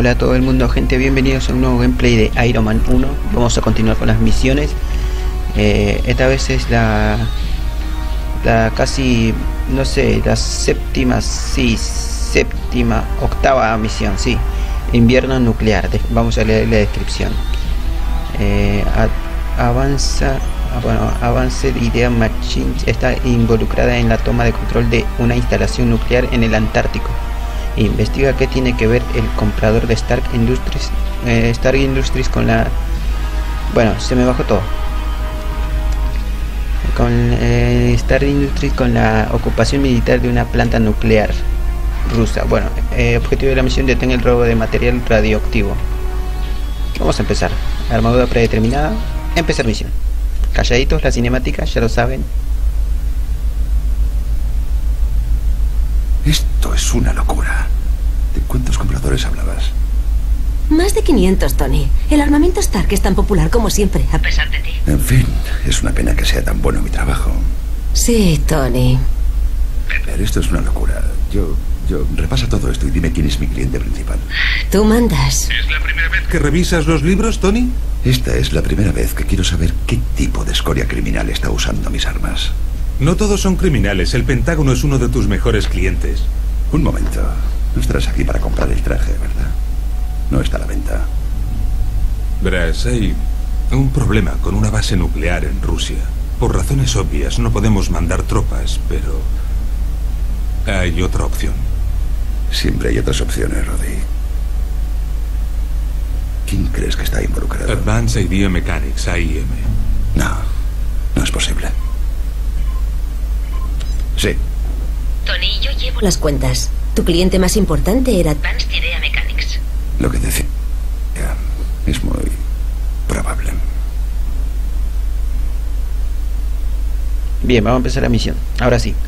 Hola a todo el mundo, gente, bienvenidos a un nuevo gameplay de Iron Man 1. Vamos a continuar con las misiones. Esta vez es la casi, no sé, la octava misión, sí. Invierno nuclear. Vamos a leer la descripción. Avance Idea Machines está involucrada en la toma de control de una instalación nuclear en el Antártico. Investiga qué tiene que ver el comprador de Stark Industries con la... Bueno, se me bajó todo. Con Stark Industries con la ocupación militar de una planta nuclear rusa. Bueno, objetivo de la misión: detener el robo de material radioactivo. Vamos a empezar. Armadura predeterminada. Empezar misión. Calladitos, la cinemática, ya lo saben. Esto es una locura. ¿De cuántos compradores hablabas? Más de 500, Tony. El armamento Stark es tan popular como siempre, a pesar de ti. En fin, es una pena que sea tan bueno mi trabajo. Sí, Tony. Pero esto es una locura. Yo repasa todo esto y dime quién es mi cliente principal. Tú mandas. ¿Es la primera vez que revisas los libros, Tony? Esta es la primera vez que quiero saber qué tipo de escoria criminal está usando mis armas. No todos son criminales. El Pentágono es uno de tus mejores clientes. Un momento. No estarás aquí para comprar el traje, ¿verdad? No está a la venta. Verás, hay un problema con una base nuclear en Rusia. Por razones obvias no podemos mandar tropas, pero hay otra opción. Siempre hay otras opciones, Roddy. ¿Quién crees que está involucrado? Advanced Idea Mechanics, AIM. No es posible. Sí. Tony, yo llevo las cuentas. Tu cliente más importante era Advanced Idea Mechanics. Lo que decía es muy probable. Bien, vamos a empezar la misión. Ahora sí.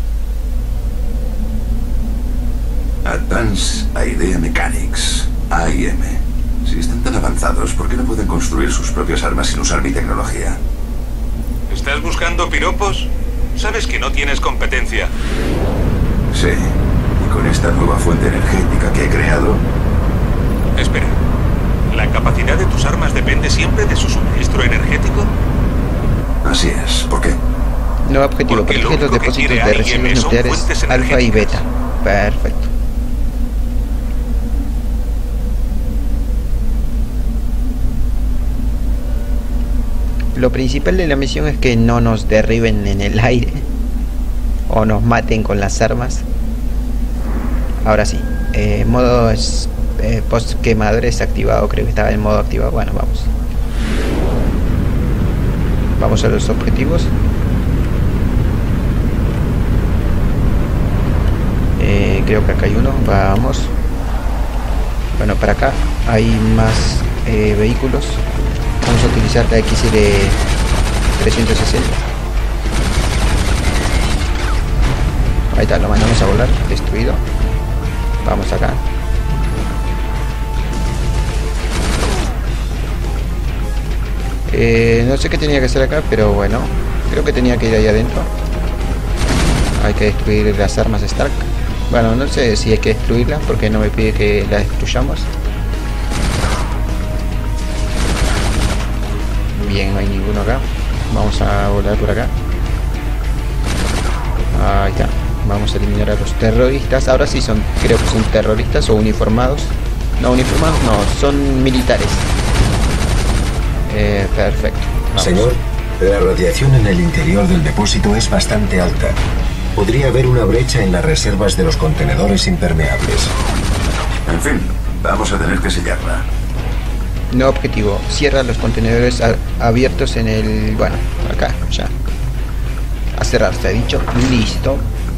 Advanced Idea Mechanics, AIM. Si están tan avanzados, ¿por qué no pueden construir sus propias armas sin usar mi tecnología? ¿Estás buscando piropos? Sabes que no tienes competencia. Sí. ¿Y con esta nueva fuente energética que he creado? Espera. ¿La capacidad de tus armas depende siempre de su suministro energético? Así es. ¿Por qué? Nuevo objetivo: proteger los depósitos de residuos nucleares alfa y beta. Perfecto. Lo principal de la misión es que no nos derriben en el aire o nos maten con las armas. Ahora sí, modo post quemadores activado. Creo que estaba en modo activado. Bueno, vamos a los objetivos. Creo que acá hay uno. Vamos. Bueno, para acá hay más vehículos. Vamos a utilizar la XL 360. Ahí está, lo mandamos a volar. Destruido. Vamos acá. No sé qué tenía que hacer acá, pero bueno, creo que tenía que ir ahí adentro. Hay que destruir las armas Stark. Bueno, no sé si hay que destruirlas porque no me pide que las destruyamos. Bien, no hay ninguno acá. Vamos a volar por acá. Ahí está. Vamos a eliminar a los terroristas. Ahora sí son, creo que son terroristas o uniformados. No, uniformados no, son militares. Perfecto. Vamos. Señor, la radiación en el interior del depósito es bastante alta. Podría haber una brecha en las reservas de los contenedores impermeables. En fin, vamos a tener que sellarla. Nuevo objetivo: cierra los contenedores abiertos en el... Bueno, acá, ya. A cerrar, se ha dicho. Listo.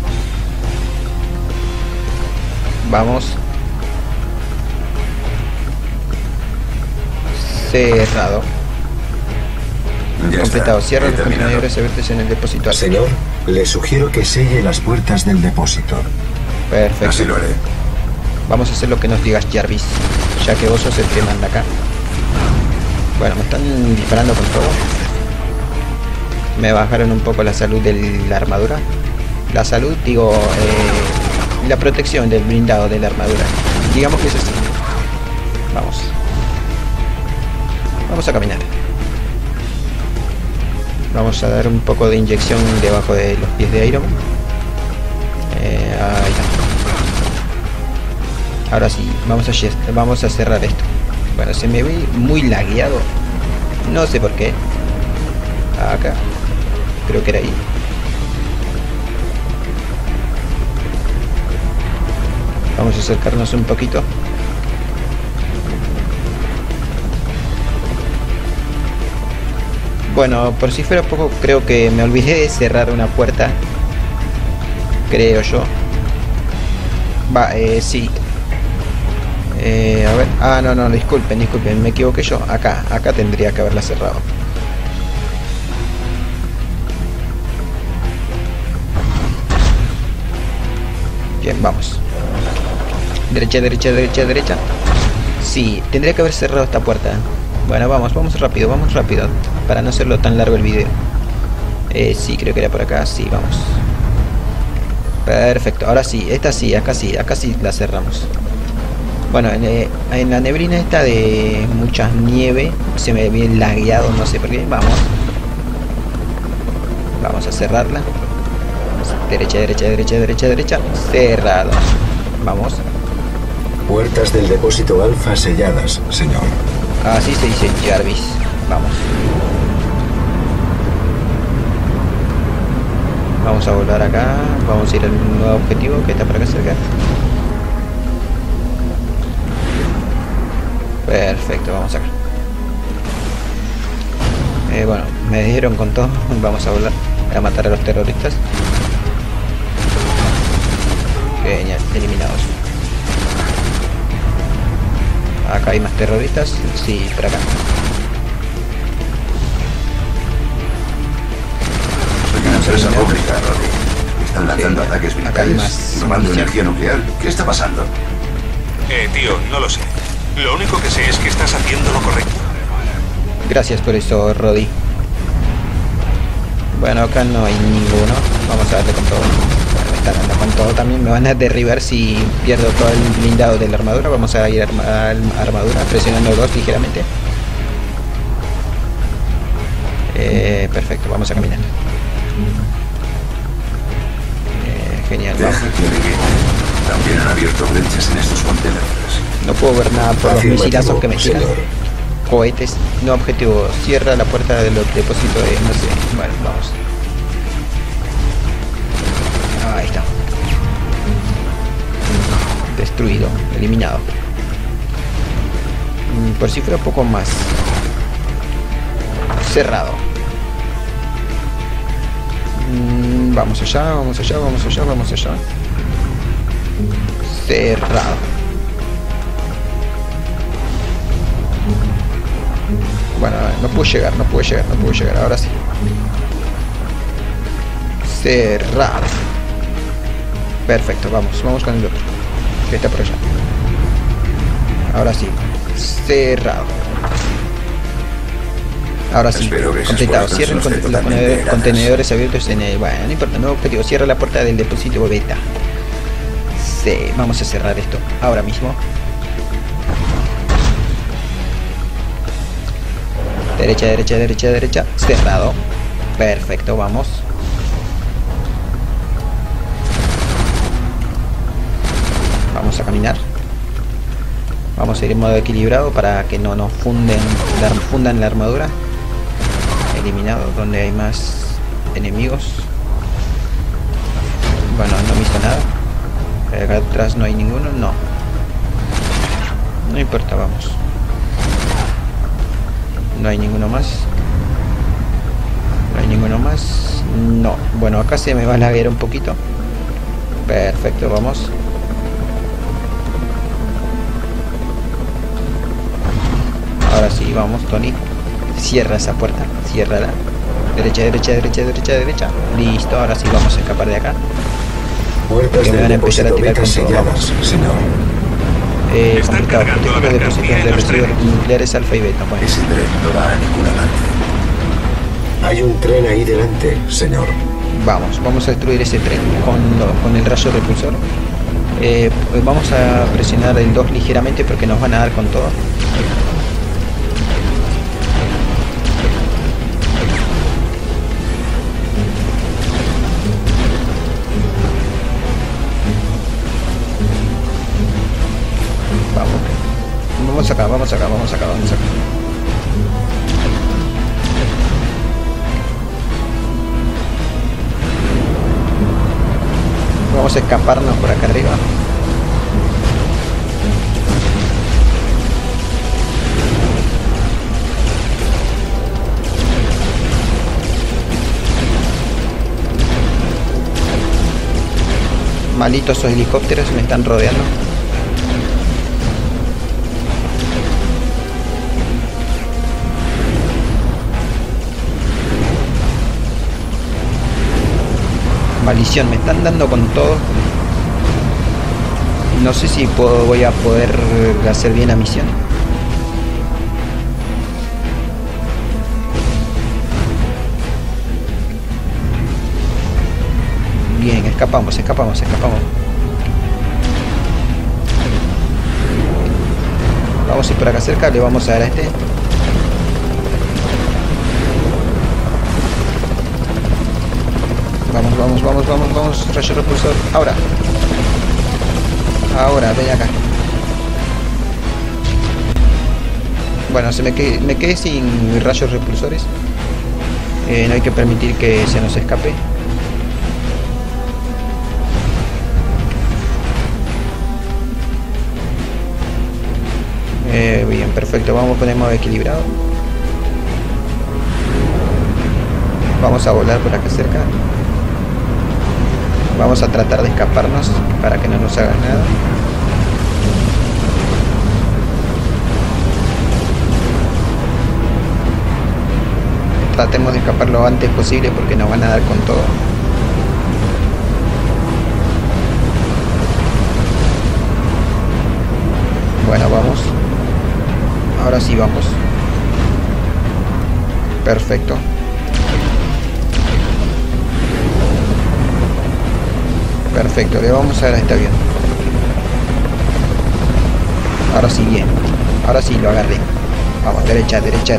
Vamos. Cerrado. Ya Completado. está. Cierra He los terminado. contenedores abiertos en el depósito. Señor, le sugiero que selle las puertas del depósito. Perfecto. Así lo haré. Vamos a hacer lo que nos digas, Jarvis, ya que vos sos el que manda acá. Bueno, me están disparando con todo. Me bajaron un poco la salud de la armadura. La salud, digo, la protección del blindado de la armadura. Digamos que es así. Vamos. Vamos a caminar. Vamos a dar un poco de inyección debajo de los pies de Iron Man. Ahí está. Ahora sí, vamos a cerrar esto. Bueno, se me ve muy lagueado. No sé por qué. Acá. Creo que era ahí. Vamos a acercarnos un poquito. Bueno, por si fuera poco, creo que me olvidé de cerrar una puerta. Creo yo. Sí. A ver. Ah, no, disculpen, me equivoqué yo. Acá tendría que haberla cerrado. Bien, vamos. Derecha. Sí, tendría que haber cerrado esta puerta. Bueno, vamos rápido. Para no hacerlo tan largo el video. Sí, creo que era por acá. Sí, vamos. Perfecto, ahora sí, acá sí la cerramos. Bueno, en la neblina esta de mucha nieve se me ve bien lagueado, no sé por qué. Vamos a cerrarla. Derecha. Cerrado. Vamos. Puertas del depósito alfa selladas, señor. Así se dice, Jarvis. Vamos. Vamos a volar acá. Vamos a ir al nuevo objetivo que está por acá cerca. Perfecto, vamos acá. Bueno, me dieron con todo. Vamos a volar a matar a los terroristas. Genial, eliminados. Acá hay más terroristas. Sí, por acá. Soy una empresa pública, Roddy. Están lanzando ataques militares, robando energía nuclear. ¿Qué está pasando? Tío, no lo sé. Lo único que sé es que estás haciendo lo correcto. Gracias por eso, Roddy. Bueno, acá no hay ninguno. Vamos a darle con todo. Bueno, me están dando con todo también. Me van a derribar si pierdo todo el blindado de la armadura. Vamos a ir a armadura, presionando 2 ligeramente. Perfecto, vamos a caminar. Genial. Deja que adivine. También han abierto brechas en estos contenedores. No puedo ver nada por los misilazos que me tiran. Cohetes. No objetivo. Cierra la puerta del depósito de... no sé. Bueno, vamos. Ahí está. Destruido. Eliminado. Por si fuera poco más. Cerrado. Vamos allá. Cerrado. Bueno, no puedo llegar. Ahora sí. Cerrado. Perfecto, vamos con el otro. Que está por allá. Ahora sí. Cerrado. Ahora sí, completado. Cierren los contenedores abiertos en el... Bueno, no importa, nuevo objetivo. Cierra la puerta del depósito beta. Sí, vamos a cerrar esto ahora mismo. Derecha. Cerrado. Perfecto, vamos. Vamos a caminar. Vamos a ir en modo equilibrado para que no nos fundan la armadura. Eliminado donde hay más enemigos. Bueno, no me hizo nada. Acá atrás no hay ninguno, no importa, vamos. No hay ninguno más. No. Bueno, acá se me va a laguear un poquito. Perfecto, vamos. Ahora sí, vamos, Tony. Cierra esa puerta, ciérrala. Derecha. Listo, ahora sí vamos a escapar de acá. Puertas me van a empezar a tirar con selladas, señor. Complicado. Proteger los depósitos de residuos nucleares alfa y beta. Bueno. Ese tren no va a ninguna parte. Hay un tren ahí delante, señor. Vamos a destruir ese tren con el rayo repulsor. Vamos a presionar el 2 ligeramente porque nos van a dar con todo. Vamos acá, vamos acá, vamos acá, vamos acá. Vamos a escaparnos por acá arriba. Malitos esos helicópteros me están rodeando. Maldición, me están dando con todo. No sé si voy a poder hacer bien la misión. Bien, escapamos. Vamos a ir por acá cerca, le vamos a dar a este. Vamos, rayo repulsor. Ahora, ven acá. Bueno, me quedé sin rayos repulsores. No hay que permitir que se nos escape. Bien, perfecto. Vamos a poner modo equilibrado. Vamos a volar por acá cerca. Vamos a tratar de escaparnos para que no nos hagan nada. Tratemos de escapar lo antes posible porque nos van a dar con todo. Bueno, vamos. Ahora sí vamos. Perfecto. Perfecto, le vamos a dar a este avión. Ahora sí, bien. Ahora sí, lo agarré. Vamos, derecha.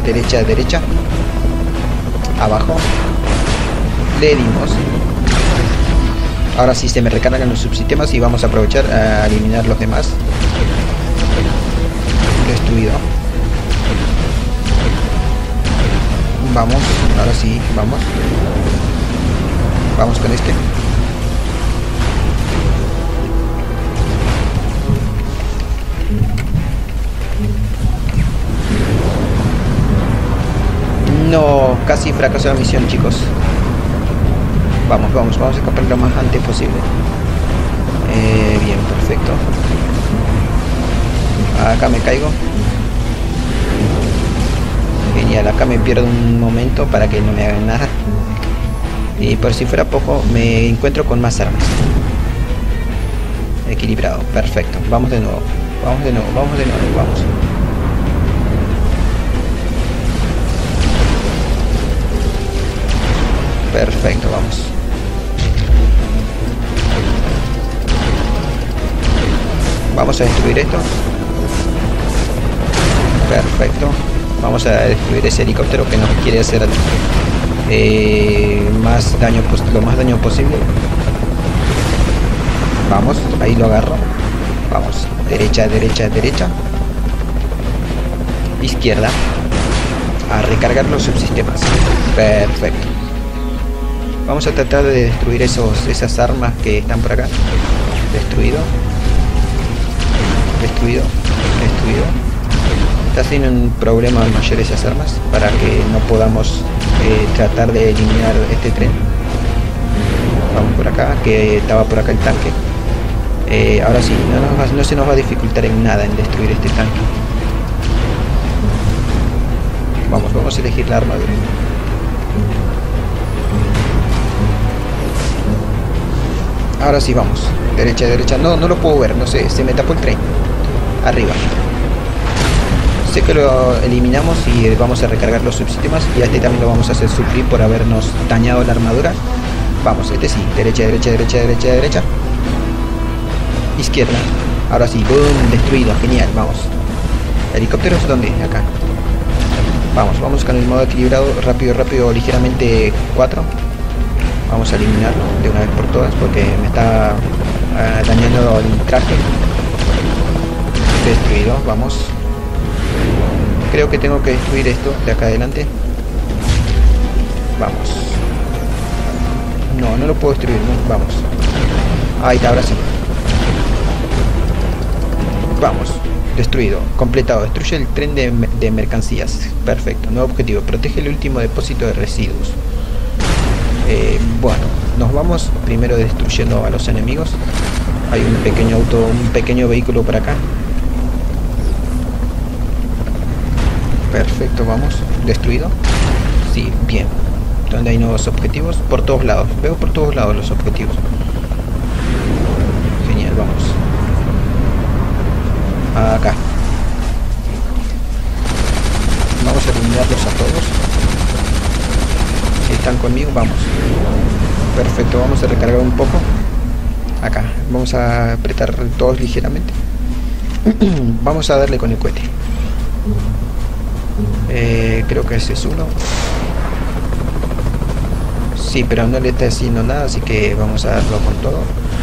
Abajo. Le dimos. Ahora sí se me recargan los subsistemas y vamos a aprovechar a eliminar los demás. Destruido. Vamos, ahora sí, vamos. Vamos con este. No, casi fracasó la misión, chicos. Vamos a escapar lo más antes posible. Bien, perfecto. Acá me caigo. Genial, acá me pierdo un momento para que no me hagan nada. Y por si fuera poco, me encuentro con más armas. Equilibrado, perfecto. Vamos de nuevo. Vamos. Perfecto, vamos. Vamos a destruir esto. Perfecto. Vamos a destruir ese helicóptero que nos quiere hacer más daño, lo más daño posible. Vamos, ahí lo agarro. Vamos, derecha. Izquierda. A recargar los subsistemas. Perfecto. Vamos a tratar de destruir esas armas que están por acá. Destruido. Está haciendo un problema mayor esas armas para que no podamos tratar de eliminar este tren. Vamos por acá, que estaba por acá el tanque. Ahora sí, no se nos va a dificultar en nada en destruir este tanque. Vamos a elegir la armadura. Ahora sí, vamos. Derecha. No lo puedo ver, no sé, se me tapó el tren. Arriba. Sé que lo eliminamos y vamos a recargar los subsistemas. Y a este también lo vamos a hacer sufrir por habernos dañado la armadura. Vamos, este sí. Derecha. Izquierda. Ahora sí, boom, destruido, genial, vamos. ¿Helicópteros dónde? Acá. Vamos con el modo equilibrado, rápido, ligeramente 4. Vamos a eliminarlo de una vez por todas porque me está dañando el traje. Destruido, vamos. Creo que tengo que destruir esto de acá adelante. Vamos. No lo puedo destruir, no, vamos. Ahí está, ahora sí. Vamos. Destruido, completado. Destruye el tren de mercancías. Perfecto. Nuevo objetivo. Protege el último depósito de residuos. Bueno, nos vamos primero destruyendo a los enemigos. Hay un pequeño auto, un pequeño vehículo por acá. Perfecto, vamos. ¿Destruido? Sí, bien. ¿Dónde hay nuevos objetivos? Por todos lados. Veo por todos lados los objetivos. Genial, vamos. Acá. Vamos a eliminarlos a todos. Si están conmigo, vamos. Perfecto, vamos a recargar un poco. Acá. Vamos a apretar todos ligeramente. Vamos a darle con el cohete. Creo que ese es uno. Sí, pero no le está haciendo nada, así que vamos a darlo con todo.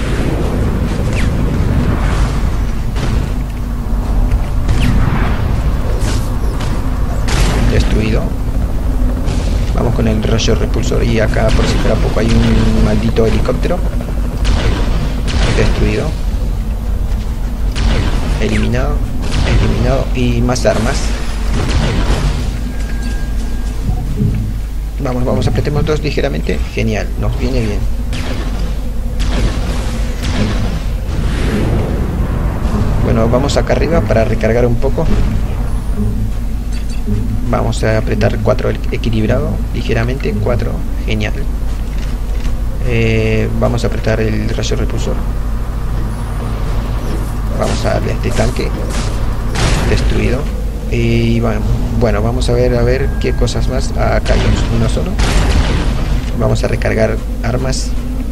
Destruido. Vamos con el rayo repulsor y acá por si fuera poco hay un maldito helicóptero. Destruido. Eliminado. Y más armas. Vamos, apretemos dos ligeramente. Genial, nos viene bien. Bueno, vamos acá arriba para recargar un poco. Vamos a apretar 4 equilibrado, ligeramente, 4, genial. Vamos a apretar el rayo repulsor. Vamos a darle a este tanque. Destruido. Y bueno, vamos a ver qué cosas más. Acá hay uno solo. Vamos a recargar armas.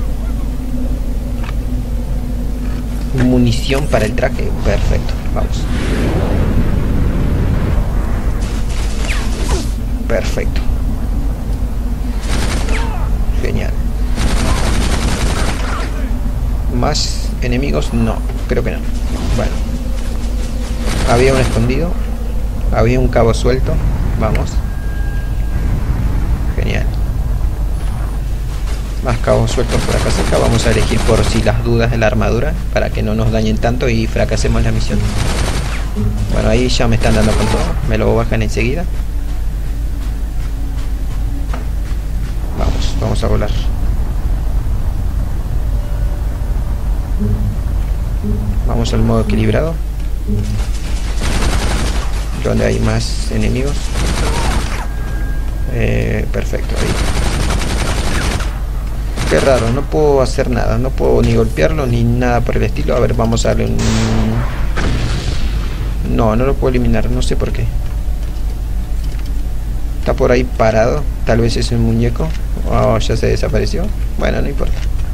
Munición para el traje. Perfecto, vamos. Perfecto. Genial. ¿Más enemigos? No, creo que no. Bueno. Había un escondido. Había un cabo suelto. Vamos. Genial. Más cabos sueltos por acá cerca. Vamos a elegir por si las dudas de la armadura, para que no nos dañen tanto y fracasemos la misión. Bueno, ahí ya me están dando con todo. Me lo bajan enseguida. Vamos a volar. Vamos al modo equilibrado. Donde hay más enemigos. Perfecto, ahí. Qué raro, no puedo hacer nada. No puedo ni golpearlo ni nada por el estilo. A ver, vamos a darle un... No lo puedo eliminar, no sé por qué. Está por ahí parado. Tal vez es un muñeco. Oh, ya se desapareció. Bueno, no importa.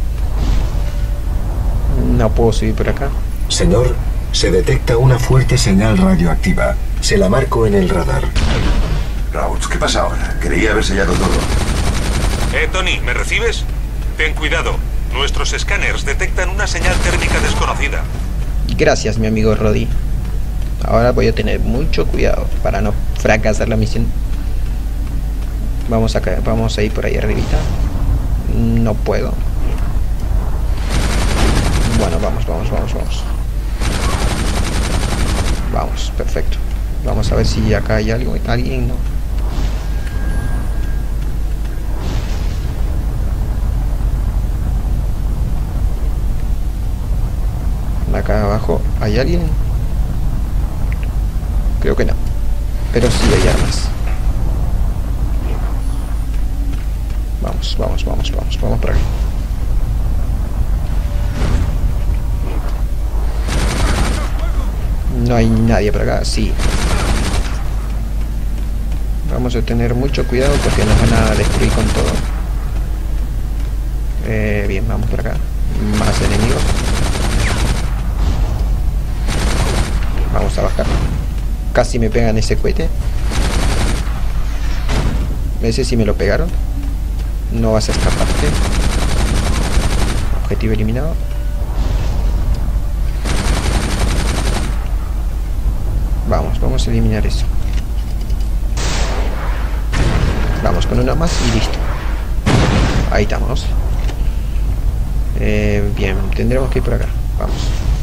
No puedo subir por acá. Señor, se detecta una fuerte señal radioactiva. Se la marco en el radar. Rhodes, ¿qué pasa ahora? Creía haber sellado todo. Tony, ¿me recibes? Ten cuidado. Nuestros escáneres detectan una señal térmica desconocida. Gracias, mi amigo Roddy. Ahora voy a tener mucho cuidado para no fracasar la misión. Vamos acá, vamos a ir por ahí arribita. No puedo. Bueno, vamos. Vamos, perfecto. Vamos a ver si acá hay algo. Alguien, no. Acá abajo, ¿hay alguien? Creo que no. Pero sí hay armas. Vamos por aquí. No hay nadie por acá, sí. Vamos a tener mucho cuidado porque nos van a destruir con todo. Bien, vamos por acá. Más enemigos. Vamos a bajar. Casi me pegan ese cohete. Ese sí me lo pegaron. No vas a escaparte. Objetivo eliminado. Vamos a eliminar eso. Vamos con una más y listo. Ahí estamos. Bien, tendremos que ir por acá. Vamos.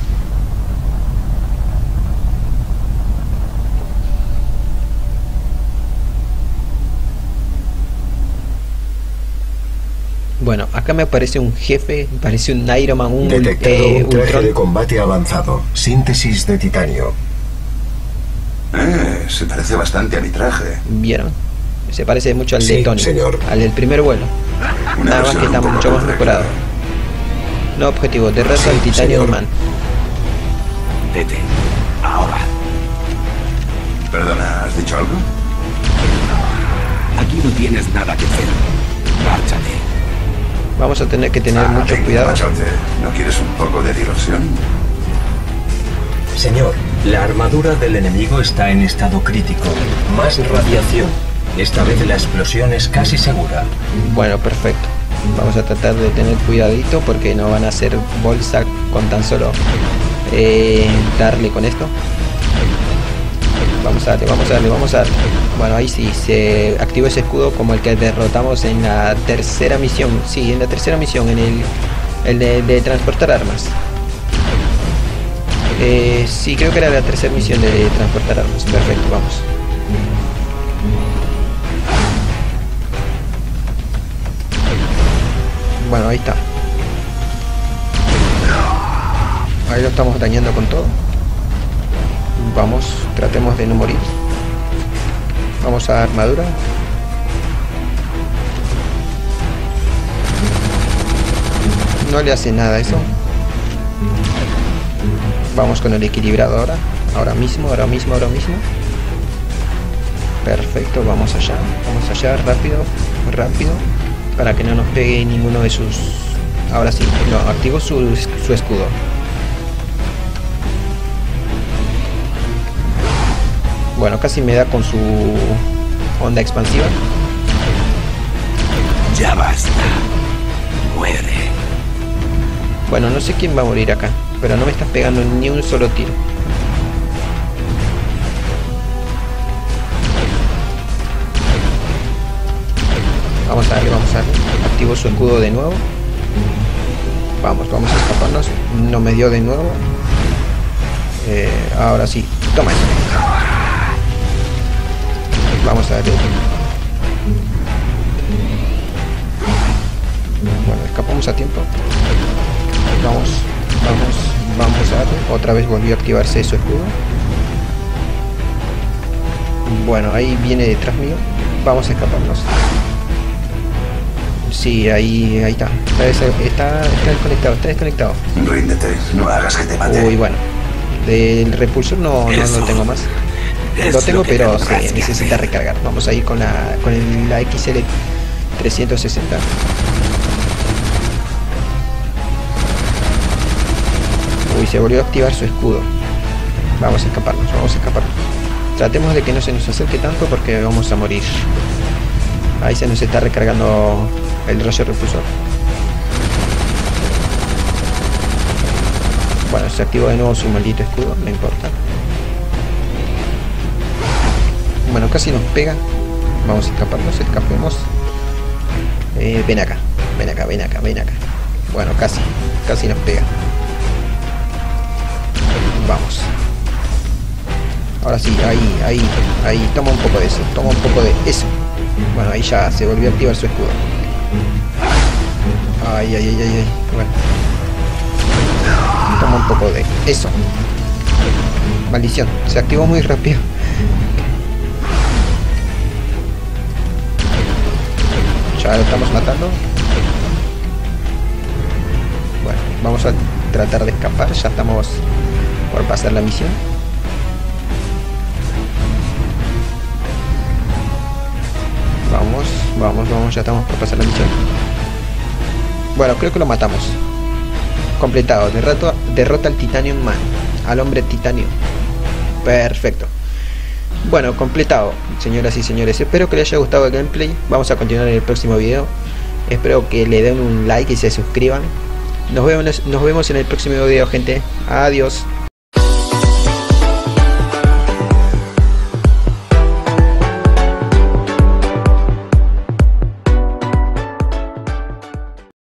Bueno, acá me aparece un jefe, parece un Iron Man, un detectado un traje Ultron. de combate avanzado. Síntesis de titanio. Se parece bastante a mi traje. ¿Vieron? Se parece mucho al Sí, de Tony, señor. al del primer vuelo. Una Nada más versión que está un poco mucho más arreglada. mejorado. No objetivo, derrota Sí, al Titanium señor. Man. Vete. Ahora. Perdona, ¿has dicho algo? Aquí no tienes nada que hacer. Márchate. Vamos a tener que tener mucho venga, cuidado. machote. ¿No quieres un poco de diversión? Señor, la armadura del enemigo está en estado crítico. Más radiación. Esta vez la explosión es casi segura. Bueno, perfecto. Vamos a tratar de tener cuidadito porque no van a hacer bolsa con tan solo darle con esto. Vamos a darle. Bueno, ahí sí, se activó ese escudo como el que derrotamos en la tercera misión. Sí, en la tercera misión, en el de transportar armas. Sí, creo que era la tercera misión de transportar armas. Perfecto, vamos. Bueno, ahí está. Ahí lo estamos dañando con todo. Vamos, tratemos de no morir. Vamos a armadura. No le hace nada eso. Vamos con el equilibrado ahora. Ahora mismo. Perfecto, vamos allá, rápido. Para que no nos pegue ninguno de sus... Ahora sí, no, activo su escudo. Bueno, casi me da con su onda expansiva. Ya basta. Muere. Bueno, no sé quién va a morir acá, pero no me estás pegando ni un solo tiro. Vamos a darle. Activo su escudo de nuevo. Vamos a escaparnos. No me dio de nuevo. Ahora sí. Toma eso. Vamos a darle. Bueno, escapamos a tiempo. Vamos a darle. Otra vez volvió a activarse su escudo. Bueno, ahí viene detrás mío. Vamos a escaparnos. Sí, ahí está. Está desconectado. Ríndete, no hagas que te mate. Uy, bueno. Del repulsor no lo tengo más. Lo tengo, pero se necesita recargar. Vamos a ir con la XL 360. Uy, se volvió a activar su escudo. Vamos a escaparnos. Tratemos de que no se nos acerque tanto porque vamos a morir. Ahí se nos está recargando el rayo repulsor. Bueno, se activó de nuevo su maldito escudo, no importa. Bueno, casi nos pega. Vamos a escapemos. Ven acá. Bueno, casi nos pega. Vamos. Ahora sí, ahí, toma un poco de eso. Bueno, ahí ya se volvió a activar su escudo. Ay. Bueno. Toma un poco de eso. Maldición, se activó muy rápido. Ya lo estamos matando. Bueno, vamos a tratar de escapar. Ya estamos por pasar la misión. Vamos, ya estamos por pasar la misión. Bueno, creo que lo matamos. Completado, derrota al Titanium Man, al hombre titanio. Perfecto. Bueno, completado, señoras y señores. Espero que les haya gustado el gameplay. Vamos a continuar en el próximo video. Espero que le den un like y se suscriban. Nos vemos en el próximo video, gente. Adiós.